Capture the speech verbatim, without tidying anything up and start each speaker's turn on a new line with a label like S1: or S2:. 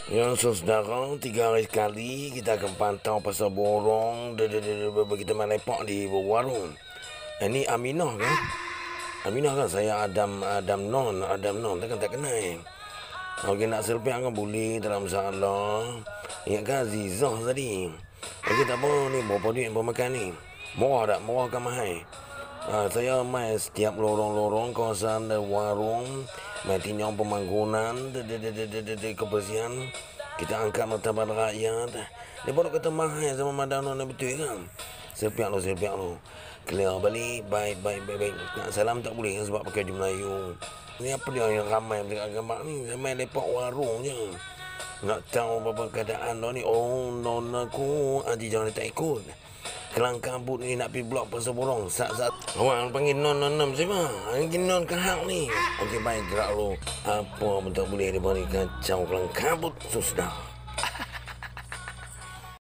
S1: Ya, saudara, tiga hari sekali kita akan pantau pasal borong kita main lepak di warung. Ini Aminah kan? Aminah kan? Saya Adam Adam Non, Adam Non, takkan tak kenal. Eh? Okey, nak selfie kan boleh, tak ada masalah. Ingat kan Azizah tadi? Okey, tak apa ni, berapa duit berapa makan ni? Murah tak? Murah kan mahal? Uh, saya main setiap lorong-lorong kawasan warung, main tinyong pemangkunan, kebersihan. Kita angkat martabat rakyat. Dia baru kata mahal sama madang nak betul kan? Sepiak lo, sepiak lo. Clear balik, baik, baik, baik, baik. Nak salam tak boleh sebab pakai baju Melayu. Ni apa dia yang ramai dekat gambar ni? Saya main lepak warung je. Nak tahu apa keadaan lo ni? Oh, non aku, Haji jangan tak ikut. Kelang kabut ni nak pergi blok pasal borong. Sat-sat. Awak panggil non non non siapa? Ini non kahak ni. Okey, baik gerak lo. Apa pun tak boleh dia bagi kacau kelang kabut. Susah.